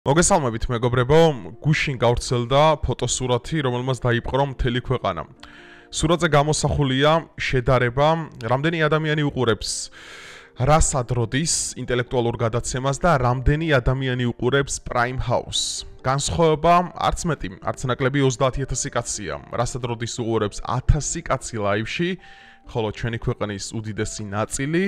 მოგესალმებით მეგობრებო, გუშინ გავრცელდა ფოტოსურათი, რომელმაც დაიპყრო მთელი ქვეყანა. სურათზე გამოსახულია შედარება, რამდენი ადამიანი უყურებს რას ადროდის ინტელექტუალურ გადაცემას და რამდენი ადამიანი უყურებს პრაიმჰაუსს. განსხვავება არც მეტი, არც ნაკლები 30,000 კაცია. რას ადროდის უყურებს 1000 კაცი ლაივში, ხოლო ჩვენი ქვეყნის უდიდესი ნაწილი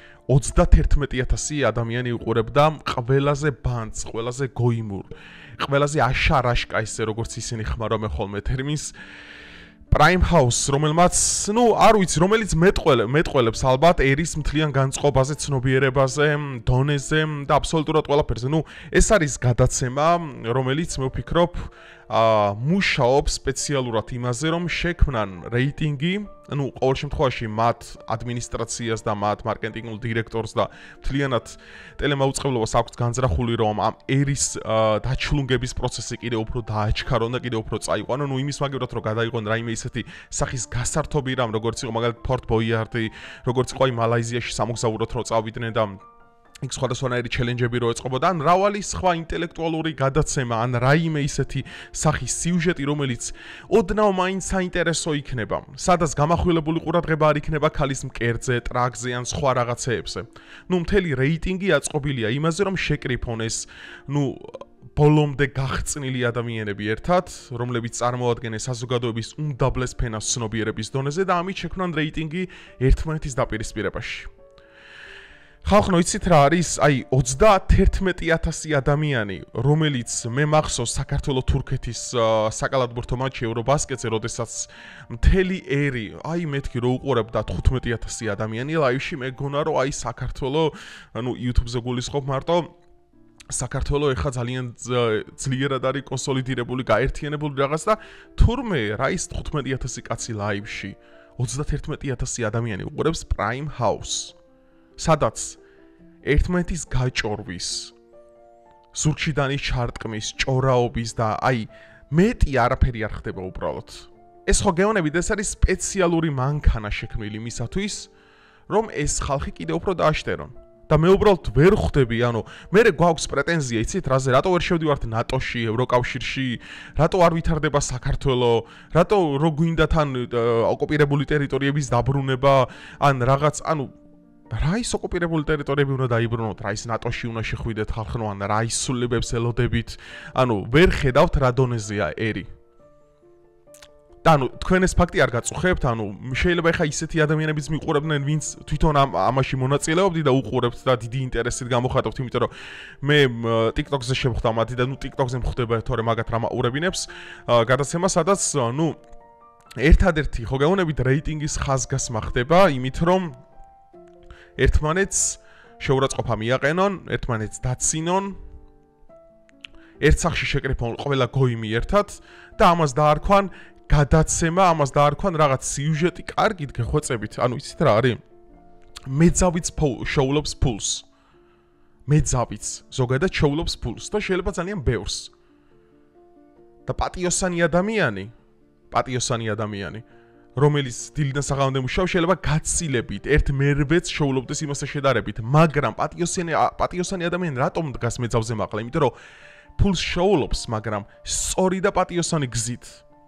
31,000 ადამიანი უყურებდა ყველაზე ბანძ, ყველაზე გოიმურ, ყველაზე აშარაშკა ისე როგორც ისინი ხმარობენ ხოლმე ტერმინს პრაიმჰაუსს, რომელმაც, არ ვიცი, რომელიც მეტყველებს ალბათ ერის მთლიან განწყობაზე, ცნობიერებაზე, დონეზე და აბსოლუტურად ყველაფერზე. ეს არის გადაცემა, რომელიც მე ვფიქრობ, მუშაობს სპეციალურად იმაზე, რომ შექმნან რეიტინგი, ყოველ შემთხვევაში მათ ადმინისტრაციას და მათ მარკეტინგულ დირექტორს და მთლიანად ტელემაუწყებლობას აქვს განზრახული, რომ ამ ერის დაჩლუნგების პროცესი კიდევ უფრო დააჩქარონ და კიდევ უფრო წაიყვანონ, იმის მაგევრად რომ გადაიღონ რაიმე ისეთი სახის გასართობი რამ, როგორც იყო მაგალითად ფორტ ბოიარდი, როგორც იყო მალაიზიაში სამოგზაუროდ რომ წავიდნენ და იქ სხვადასხვანაირი ჩელენჯები რო ეწყობოდა, ან მრავალი სხვა ინტელექტუალური გადაცემა, ან რაიმე ისეთი სახის სიუჟეტი, რომელიც ოდნავ მაინც საინტერესო იქნება, სადაც გამახვილებული ყურადღება არ იქნება ქალის მკერდზე, ტრაგზე ან სხვა რაღაცეებზე. მთელი რეიტინგი აწყობილია იმაზე, რომ შეკრიფონ ეს, ბოლომდე გახწნილი ადამიანები ერთად, რომლებიც წარმოადგენენ საზოგადოების უმდაბლეს ფენას ცნობიერების დონეზე და ამით შექმნან რეიტინგი ერთმანეთის დაპირისპირებაში. ხალხო, იცით რა არის? 31,000 ადამიანი, რომელიც მე მახსოვს საქართველოს თურქეთის საკალათბურთო მატჩი ევრობასკეტზე, როდესაც მთელი ერი, მეთქი რო უყურებდა 15,000 ადამიანი ლაივში, მე გონა რომ საქართველოს, YouTube-ზე გულისხმობ მარტო საქართველოს ეხა ძალიან ძლიერად არის კონსოლიდირებული, გაერთიანებული რაღაც და თურმე რა ის 15,000 კაცი ლაივში, 31,000 ადამიანი უყურებს პრაიმჰაუსს. სადაც ერთმანეთის გაჭორვის, ზურგშიდანის ჩარტყმის, ჭორაობის და მეტი არაფერი არ ხდება უბრალოდ. ეს ხო გეონებით, ეს არის სპეციალური მანქანა შექმნილი იმისათვის, რომ ეს ხალხი კიდევ უფრო დააშტერონ. და მე უბრალოდ ვერ ხვდები, მე გვაქვს პრეტენზია, იცით, რაზე, რატო ვერ შევდივართ ნატოში, ევროკავშირში, რატო არ ვითარდება საქართველო, რატო რო გვინდა თან ოკუპირებული ტერიტორიების დაბრუნება, ან რაღაც, რა ის ოკუპირებული ტერიტორიები უნდა დაიბრუნოთ, რა ის ნატოში უნდა შეხვიდეთ ხალხო, ან რა ის სულებებს ელოდებით, ვერ ხედავთ რა დონეზეა ერი. და თქვენ ეს ფაქტი არ გაწუხებთ, შეიძლება ეხა ისეთი ადამიანებიც მიყურებდნენ, ვინც თვითონ ამაში მონაწილეობდი და უყურებთ და დიდი ინტერესით გამოხატავთ, იმიტომ რომ მე TikTok-ზე შევხვდა მათი და TikTok-ზე მხვდება თორე მაგათ რამ აურებინებს გადაცემა, სადაც ერთადერთი ხო გეუბნებით რეიტინგის ხაზგასმა ხდება იმით, რომ ერთმანეთს შეურაცხყოფა მიაყენონ, ერთმანეთს დაცინონ, ერთ სახში შეკრიფონ ყველა გოიმი ერთად და ამას დაარქვან გადაცემა, ამას დაარქვან რაღაც სიუჟეტი, კარგით გეხვეწებით. იცით რა არის? მეძავიც შოულობს ფულს. მეძავიც ზოგადად შოულობს ფულს და შეიძლება ძალიან ბევრს. და პატიოსანი ადამიანი, რომელიც დილიდან საღამომდე მუშაობს, შეიძლება გაცილებით ერთ მერვეც შოულობდეს იმასთან შედარებით, მაგრამ პატიოსანი ადამიანი რატომ დგას მეძავზე მაღლა? იმიტომ რომ ფულს შოულობს, მაგრამ სწორი და პატიოსანი გზით.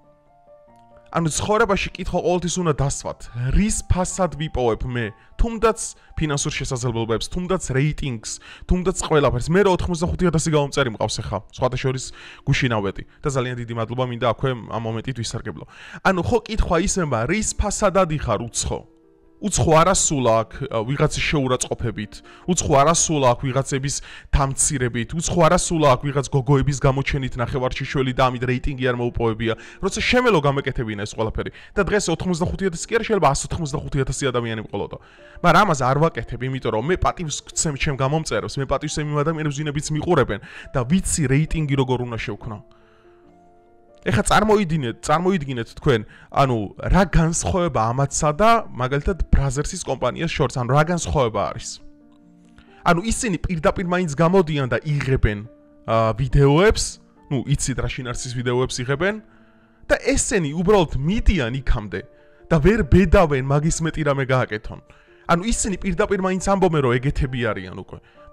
ცხოვრებაში კითხვა ყოველთვის უნდა დასვათ, რის ფასად ვიპოვებ მე, თუნდაც ფინანსურ შესაძლებლობებს, თუნდაც რეიტინგს, თუნდაც ყველაფერს. მე 85,000 გამომწერი მყავს ახლა, სხვათა შორის გუშინავედი და ძალიან დიდი მადლობა მინდა აქვე ამ მომენტით ვისარგებლო. ხო კითხვა ისმება, რის ფასადად იხარ უცხო? უცხო არასულა აქ ვიღაცის შეურაცხყოფებით, უცხო არასულა აქ ვიღაცების დამცირებით, უცხო არასულა აქ ვიღაც გოგოების გამოჩენით ნახევარშიშველი და ამით რეიტინგი არ მოუპოვებია, როცა შემელო გამეკეთებინა ეს ყველაფერი. და დღეს 85,000 კი არა, შეიძლება 185,000 ადამიანი მყოლოდა. მაგრამ ამას არ ვაკეთებ, იმიტომ რომ მე პატივს ვცემ ჩემ გამომწერებს, მე პატივს ვცემ იმ ადამიანებს, ვინებიც მიყურებენ და ვიცი რეიტინგი როგორ უნდა შევქნო. ეხლა წარმოიდგინეთ თქვენ, რა განსხვავება ამათსა და მაგალითად ბრაზერსის კომპანიას შორის, რა განსხვავება არის? ისინი პირდაპირ მაინც გამოდიან და იღებენ ვიდეოებს, იცით რა შინაარსის ვიდეოებს იღებენ და ესენი უბრალოდ მიდიან იქამდე და ვერ ბედავენ მაგის მეტი რამე გააკეთონ. ისინი პირდაპირ მაინც ამბობენ, რომ ეგეთები არიან უკვე.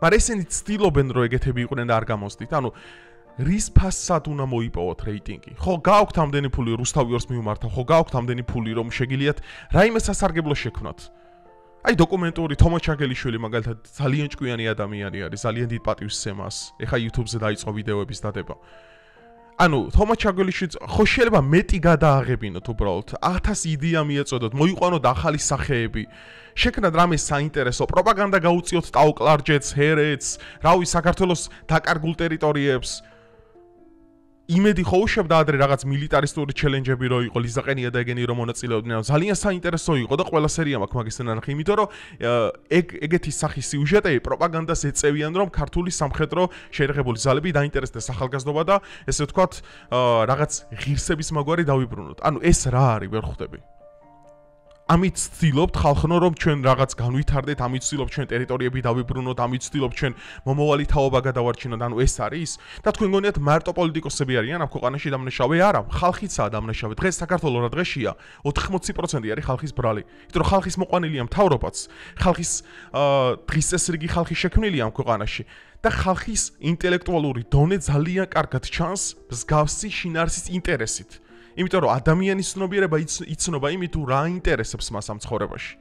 მაგრამ ესენი ცდილობენ რომ ეგეთები იყვნენ და არ გამოსდით. ანუ რის ფასად უნდა მოიპოვოთ რეიტინგი? ხო, გააქვთ ამდენი ფული რუსთავიორს მიმართავ, ხო, გააქვთ ამდენი ფული რომ შეგიძლიათ რაიმე სასარგებლო შექმნათ. აი დოკუმენტური თომა ჩაგელიშვილი მაგალითად ძალიან ჭკვიანი ადამიანი არის, ძალიან დიდ პატივსცემას. ეხა YouTube-ზე დაიწყო ვიდეოების დადება. ანუ თომა ჩაგელიშვილი ხო შეიძლება მეტი გადააღებინოთ უბრალოდ 1000 იდეა მიეწოდოთ, მოიყვანოთ ახალი სახეები. შექმნათ რამე საინტერესო, პროპაგანდა გაუწიოთ ტაოკლარჯეთს, ჰერეთს, რავი საქართველოს დაკარგულ ტერიტორიებს. იმედი ხო უშვებდა ადრე რაღაც მილიტარისტური ჩელენჯები რო იყო, ლიზაყენია და ეგენი რომ მონაწილეობდნენ. ძალიან საინტერესო იყო და ყველა სერია მაქვს მაგის ნახე, იმიტომ რომ ეგეთი სახის სიუჟეტები პროპაგანდას ეწევიან, რომ ქართული სამხედრო შეერაღებული ძალები დაინტერესდეს ახალგაზრდობა და ესე ვთქვათ, რაღაც ღირსების მაგვარი დავიბრუნოთ. ანუ ეს რა არის, ვერ ხვდები. ამით ვცდილობთ ხალხნო რომ ჩვენ რაღაც განვითარდეთ, ამით ვცდილობთ ჩვენ ტერიტორიები დავიბრუნოთ, ამით ვცდილობთ ჩვენ მომავალი თაობა გადავარჩინოთ, ანუ ეს არის და თქვენ გონიათ მარტო პოლიტიკოსები არიან ამ ქვეყანაში დამნაშავე? არა, ხალხიცაა დამნაშავე. დღეს საქართველოს რა დღეშია? 80% არის ხალხის ბრალი. იმიტომ რომ ხალხის მოყვანილია მთავრობაც, ხალხის დღის წესრიგი ხალხი შექმნილია ამ ქვეყანაში და ხალხის ინტელექტუალური დონე ძალიან კარგად ჩანს მსგავსი შინაარსის ინტერესით. იმიტომ რომ ადამიანის ცნობიერება იცნობა იმით თუ რა ინტერესებს მას ამ ცხოვრებაში.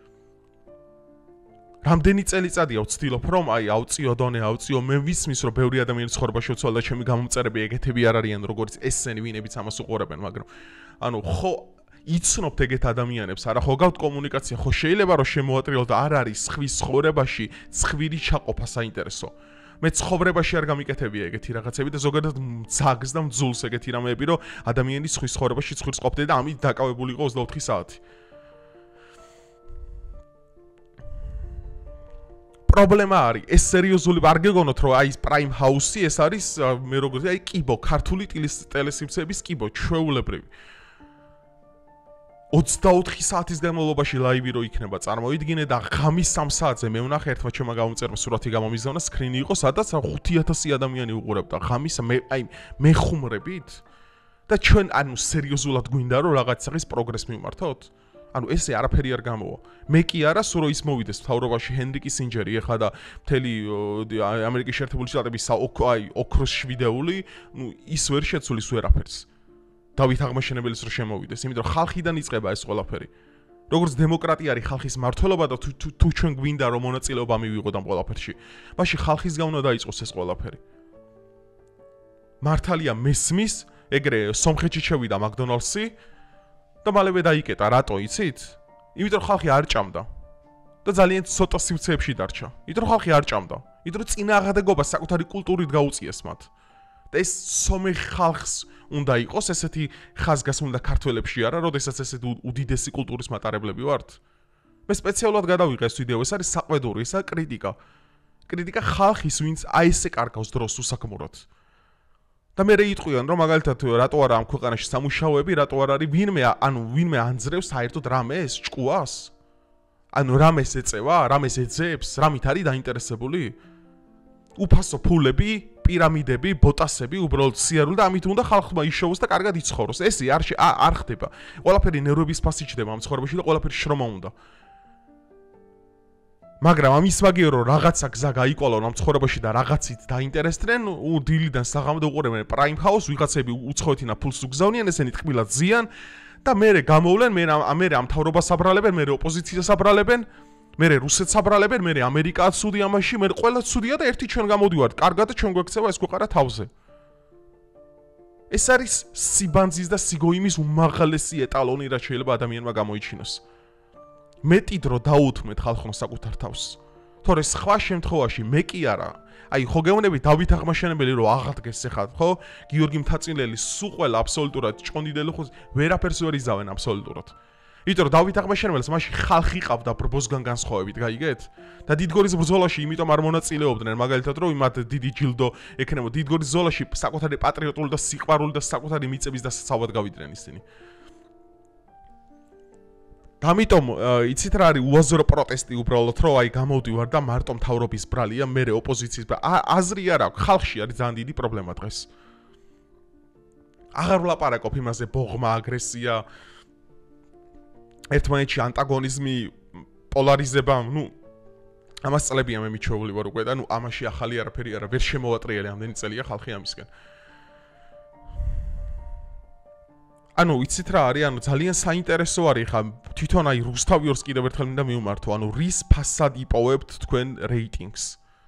რამდენი წელიწადია ვცდილობ რომ ავწიო დონე, ავწიო მე ვისმის რომ ბევრი ადამიანის ცხოვრებაში ვცვალ და ჩემი გამომწერები ეგეთები არ არიან როგორც ესენი ვინებიც ამას უყურებენ, მაგრამ ანუ ხო იცნობთ ეგეთ ადამიანებს, არა ხო გავთ კომუნიკაცია, ხო შეიძლება რომ შემოატრიალოთ არ არის ხვის ცხოვრებაში ცხვირი ჩაყოფა საინტერესო. მე ცხოვრებაში არ გამიკეთებია ეგეთი რაღაცები და ზოგადად ძაგს და მძულს ეგეთი რამეები, რომ ადამიანის ხვის ცხოვრებაში ცხვირს ყოფდე და ამით დაკავებული იყო 24 საათი. პრობლემა არის, ეს სერიოზული არ გეგონოთ, რომ ეს პრაიმჰაუსი ეს არის მე როგორც კიბო, ქართული ტელესიმსების კიბო, ჩვეულებრივი. 24 საათის განმავლობაში ლაივი რო იქნება წარმოიდგინე და ღამის 3 საათზე მე ვნახე ერთმა ჩემმა გამომწერმა სურათი გამომიზავნა, სკრინი იყო, სადაც 5000 ადამიანი უყურებდა ღამის მე ხუმრებით და ჩვენ ანუ სერიოზულად გვინდა რომ რაღაც სახის პროგრესი მიმართოთ? ანუ ესე არაფერი არ გამოვა. მე კი არა, სულ რომ ის მოვიდეს მთავრობაში ჰენრი კისინჯერი ეხა და მთელი ამერიკის შეერთებული შტატების ოქროს შვიდეული, ნუ ის ვერ შეცვლის ვერაფერს. დავით აღმაშენებელის რო შემოვიდეს, იმიტომ რომ ხალხიდან იწყება ეს ყველაფერი. როგორც დემოკრატია არის ხალხის მართლობა და თუ ჩვენ გვინდა რომ მონაწილეობა მივიღოთ ამ ყველაფერში, მაშინ ხალხისგან უნდა დაიწყოს ეს ყველაფერი. მართალია მესმის, ეგრე სომხეთში შევიდა მაკდონალდსი და მალევე დაიკეტა, რატო იცით? იმიტომ რომ ხალხი არ ჭამდა და ძალიან ცოტა სივრცეებში დარჩა. იმიტომ რომ ხალხი არ ჭამდა, იმიტომ რომ წინააღმდეგობა საკუთარი კულტურით გაუწიეს მათ. და ეს სომეხ ხალხს უნდა იყოს ესეთი ხაზგასმული და ქართველებში არა, როდესაც ესეთი უდიდესი კულტურის მატარებლები ვართ. მე სპეციალურად გადავიღე ეს ვიდეო, ეს არის საყვედური, ესაა კრიტიკა. კრიტიკა ხალხის, ვინც ესე კარგავს დროს უსაქმურად. და მე იტყვიან, რომ მაგალითად რატო არა ამ ქვეყანაში სამუშაოები, რატო არ არის ვინმე ანძრევს საერთოდ რამეს, ჭკუას? ანუ რამეს ეწევა, რამეს ეძებს, რამით არის დაინტერესებული? უფასო ფულები, პირამიდები, ბოტასები, უბრალოდ სიარული და ამით უნდა ხალხმა იშოვოს და კარგად იცხოვროს. ესე არ ხდება. ყველაფერი ნერვების ფასი ჩდება ამ ცხოვრებაში და ყველაფერი შრომა უნდა. მაგრამ ამის მაგიერ რომ რაღაცა გზა გაიკვალონ ამ ცხოვრებაში და რაღაცით დაინტერესდნენ, დილიდან საღამომდე უყურებენ პრაიმჰაუს, ვიღაცები უცხოეთინა ფულს უგზავნიან, ესენი ტყბილად ზიან და მერე გამოვლენ, მერე ამ მთავრობას აბრალებენ, მერე ოპოზიციას აბრალებენ. მერე რუსეთს აბრალებენ, მერე ამერიკაა ცუდი ამაში, მერე ყველა ცუდია და ერთი ჩვენ გამოდივართ. კარგად და ჩვენ გვექცევა ეს ქვეყანა თავზე. ეს არის სიბანძის და სიგოიმის უმაღლესი ეტალონი, რაც შეიძლება ადამიანმა გამოიჩინოს. მეტი დრო დაუთმეთ ხალხმა საკუთარ თავს. თორე სხვა შემთხვევაში მე კი არა. აი ხო გეუბნები დავით აღმაშენებელი რომ აღადგეს ახლა, ხო? გიორგი მთაწილელი სულ ყველა აბსოლუტურად ჭყონდიდელი ხო ვერაფერს ვერ იზავენ აბსოლუტურად. იმიტომ რომ დავით აღმაშენებელს მაშინ ხალხი ყავდა ბრბოსგან განსხვავებით, გაიგეთ? და დიდგორის ბრძოლაში იმიტომ არ მონაწილეობდნენ, მაგალითად რომ იმათ დიდი ჯილდო ექნებოდა. დიდგორის ბრძოლაში საკუთარი პატრიოტული და სიყვარული და საკუთარი მიწების დასაცავად გავიდნენ ისინი. ამიტომ იცით რა არის უაზრო პროტესტი უბრალოდ რომ აი გამოვდივარ და მარტო მთავრობის ბრალია, მერე ოპოზიციის აზრი არ აქვს, ხალხში არის ძალიან დიდი პრობლემა დღეს. აღარ ვლაპარაკობ იმაზე ბოღმა, აგრესია, ერთმანეთში ანტაგონიზმი, პოლარიზება, ამას წლებია მე მიჩვეული ვარ უკვე და ნუ ამაში ახალი არაფერი არა ვერ შემოვატრიალე ამდენი წელია ხალხი ამისკენ ანუ იცით რა არის ანუ ძალიან საინტერესო არის ხა თვითონ აი რუსთავიორს კიდევ ერთხელ მინდა მივმართო ანუ რის ფასად იპოვებთ თქვენ რეიტინგს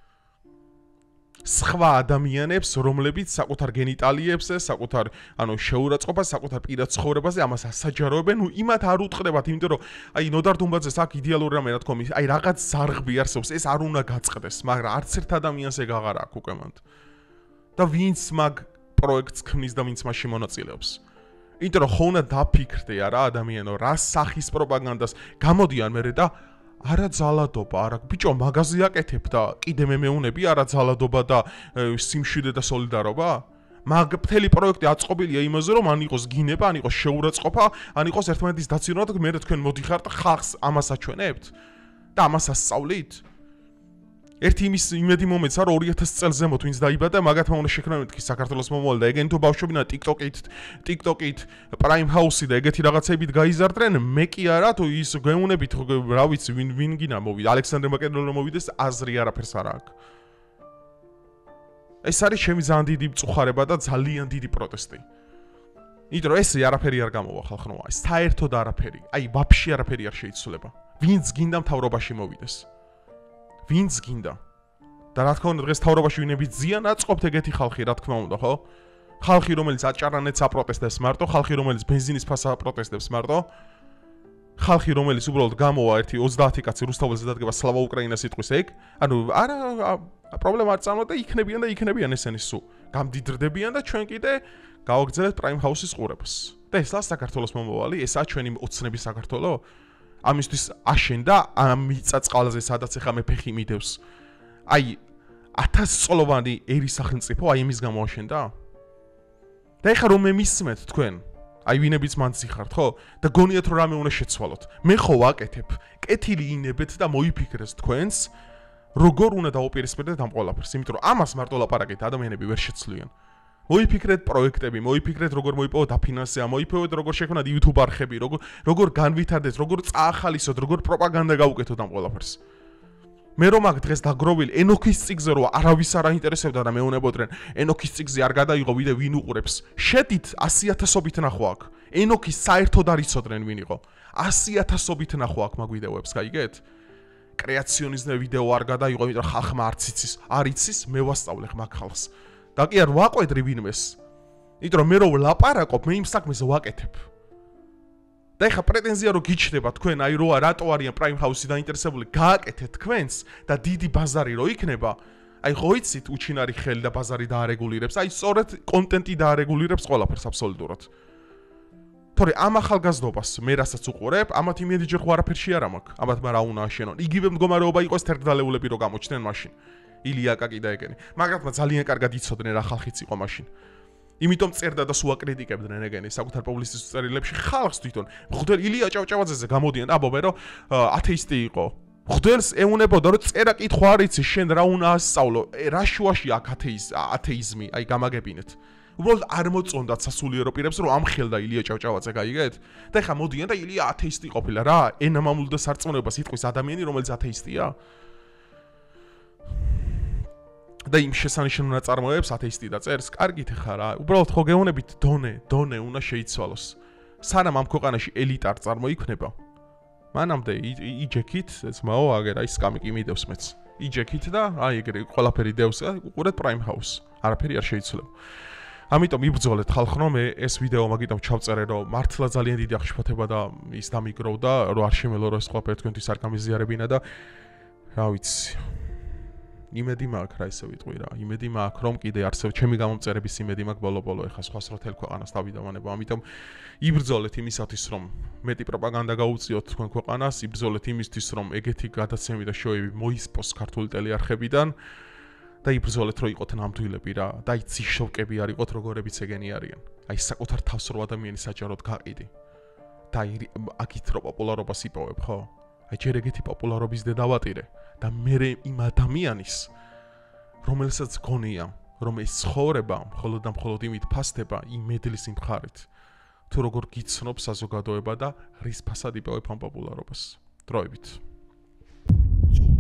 სხვა ადამიანებს რომლებიც საკუთარ გენიტალიებზე საკუთარ ანუ შეურაცხყოფას საკუთარ პირად ცხოვრებაზე ამას ასაჯაროებენ ნუ იმათ არ უთხრებათ იმიტომ რომ აი ნოდარ დუმბაძეს აქ იდეალური რამე რა თქმა უნდა აი რაღაც ზარღბი არსებობს ეს არ უნდა გაწყდეს მაგრამ არც ერთ ადამიანს ეგ აღარ აქვს უკვე მანდ და ვინც მაგ პროექტს ქმნის და ვინც მასში მონაწილეობს იმიტომ რომ ხო უნდა დაფიქრდე არა ადამიანო რა სახის პროპაგანდას გამოდიან მერე და არა ძალადობა, არა ბიჭო მაღაზია აკეთებ და კიდე მე მეუნები არა ძალადობა და სიმშვიდე და სოლიდარობა? მაგ მთელი პროექტი აწყობილია იმაზე რომ ან იყოს გინება, ან იყოს შეურაცხყოფა, ან იყოს ერთმანეთის დაცინვა და მე თქვენ მოდიხართ ხალხს ამას აჩვენებთ და ამას ასწავლით? ერთი იმის იმედი მომეც არა 2000 წელს ზემოთ ვინც დაიბადა მაგათმა უნდა შექმნან მეთქი საქართველოს მომავალი და ეგენი თუ ბავშვებინა TikTok-ით პრაიმჰაუსი და ეგეთი რაღაცებით გაიზარდნენ მე კი არა თუ ის გეუნებით რა ვიცი ვინ გინა მოვიდა ალექსანდრე მაკედონელმა მოვიდეს აზრი არაფერს არ აქვს ეს არის ჩემი ძალიან დიდი მწუხარება და ძალიან დიდი პროტესტი იმიტომ რომ ეს არაფერი არ გამოვა ხალხნოა საერთოდ არაფერი აი ვაფშე არაფერი არ შეიცვლება ვინც გინდა მთავრობაში მოვიდეს ვინც გინდა და რა თქმა უნდა დღეს თავრობაში ვინებით ზიან აწყობთ ეგეთი ხალხი რა თქმა უნდა ხო ხალხი რომელიც აჭარანეთს აპროტესტებს მარტო ხალხი რომელიც ბენზინის ფასს აპროტესტებს მარტო ხალხი რომელიც უბრალოდ გამოვა ერთი 30 კაცი რუსთაველზე დადგება სლავა უკრაინას სიტყვის ეგ ანუ არა პრობლემა არ წამოვა და იქნებიან ესენი სულ გამდიდრდებიან და ჩვენ კიდე გავაგრძელებთ პრაიმჰაუსის ყურებას და ესაა საქართველოს მომავალი ესაა ჩვენი ოცნები საქართველო ამისთვის აშენდა ამ მიწაწყალაზე სადაც ახლა მე ფეხი მიდევს აი 1000 წლოვანი ერის სახელმწიფო აი იმის გამო აშენდა და ეხლა რომ მე მისმენთ თქვენ აი ვინებიც მანძი ხართ ხო და გონიათ რომ რამე უნდა შეცვალოთ მე ხო ვაკეთებ კეთილი ინებეთ და მოიფიქრეს თქვენს როგორ უნდა დაუპირისპირდეთ ამ ყველაფერს იმიტომ რომ ამას მარტო ლაპარაკით ადამიანები ვერ შეცვლიან მოიფიქრეთ პროექტები, მოიფიქრეთ როგორ მოიპოვოთ დაფინანსება, მოიფიქრეთ როგორ შექმნათ YouTube არხები, როგორ განვითარდეთ, როგორ წაახალისოთ, როგორ პროპაგანდა გაუკეთოთ ამ ყველაფერს. მე რომ აქ დღეს დაგროვილი ენოქის ციგზე რო არავის არ აინტერესებდა და მეუნებოდნენ ენოქის ციგზე არ გადაიღო ვიდე ვინ უყურებს. შედით 100,000-ობით ნახო აქ. ენოქის საერთოდ არ იცოდნენ ვინ იყო. 100,000-ობით ნახო აქ მაგ ვიდეოებს, გაიგეთ? კრეაციონიზმე ვიდეო არ გადაიღო, იმიტომ რომ ხალხმა არ იცის, მე ვასწავლე მაგ ხალხს. და კი არ ვაყვედრი ვინმეს. იმიტომ რომ მე რო ლაპარაკობ, მე იმ საქმეს ვაკეთებ. და ეხა პრეტენზია რო გიჩნდება თქვენ, აი როა რატო არიან პრაიმჰაუსი დაინტერესებული, გააკეთეთ თქვენს და დიდი ბაზარი რო იქნება, აი ხო იცით, უჩინარი ხელი და ბაზარი დაარეგულირებს, აი სწორედ კონტენტი დაარეგულირებს ყველაფერს აბსოლუტურად. თორე ამ ახალგაზრდობას მე რასაც უყურებ, ამათ იმედიჯერ ხო არაფერში არ მაქვს. ამათ რა უნდა აშენონ. იგივე მდგომარეობა იყოს თერგდალეულები რო გამოჩნდნენ მაშინ. ილია კაკი და ეგენი. მაგრათმა ძალიან კარგად იცოდნენ რა ხალხიც იყო მაშინ. იმიტომ წერდა და სულ აკრიტიკებდნენ ეგენი საკუთარ პუბლიცისტურ წერილებში ხალხს თვითონ. მღვდელი ილია ჭავჭავაძეზე გამოდიან და აბობე რომ ათეისტი იყო. მღვდელს ეუნებოდა რომ წერა კითხვა არ იცი შენ რა უნდა ასწავლო. რა შუაში აქ ათეიზმი, აი გამაგებინეთ. უბრალოდ არ მოწონდათ სასულიერო პირებს რომ ამხელდა ილია ჭავჭავაძე, გაიგეთ? და ეხა მოდიან და ილია ათეისტი ყოფილა რა? ენამამულ და სარწმუნოებას იტყვის ადამიანი რომელიც ათეისტია? და იმ შესანიშნავ ნაწარმოებებს ათეისტი დაწერს, კარგით ხარ რა. უბრალოდ ხო გეუნებით დონე უნდა შეიცვალოს. სანამ ამ ქვეყანაში ელიტა არ წარმოიქმნება, მანამდე იჯექით, ძმაო, აგერ აი სკამი კი მიდევს მეც. იჯექით და აი ეგრე ყველაფერი დევს, უყურეთ პრაიმჰაუსს. არაფერი არ შეიცვლება. ამიტომ იბრძოლეთ ხალხო, მე ეს ვიდეო მაგიტომ ჩავწერე, რომ მართლა ძალიან დიდი აღშფოთება და ის დამიგროვდა, რომ არ შემელო რომ ეს ყველაფერი თქვენთვის არ გამიზიარებინა და რა ვიცი. იმედი მაქვს რა ისე ვიტყვი რა. იმედი მაქვს რომ კიდე არსებობს ჩემი გამომწერების იმედი მაქვს ბოლო-ბოლო ეხა სხვა სროთელ ქვეყანას დავიდავანება. ამიტომ იბრძოლეთ იმისათვის რომ მეტი პროპაგანდა გაუწიოთ თქვენ ქვეყანას, იბრძოლეთ იმისთვის რომ ეგეთი გადაცემები და შოუები მოისპოს ქართული ტელეარხებიდან და იბრძოლეთ რომ იყოთ ნამდვილები რა. და აი ციშოვკები არ იყოთ როგორებიც ეგენი არიან. აი საკუთარ თავს რო ადამიანი საჯაროდ გაყიდი. და აქით რო პოპულარობას იპოვებ, ხო? აი ჯერ ეგეთი პოპულარობის დედავატირე და მე იმ ადამიანის რომელსაც გონია რომ ეს ცხოვრება მხოლოდ და მხოლოდ იმით ფასდება იმ მედლის იმ მხარით თუ როგორ გიცნობ საზოგადოება და რის ფასად იპოვებ ამ პოპულარობას დროებით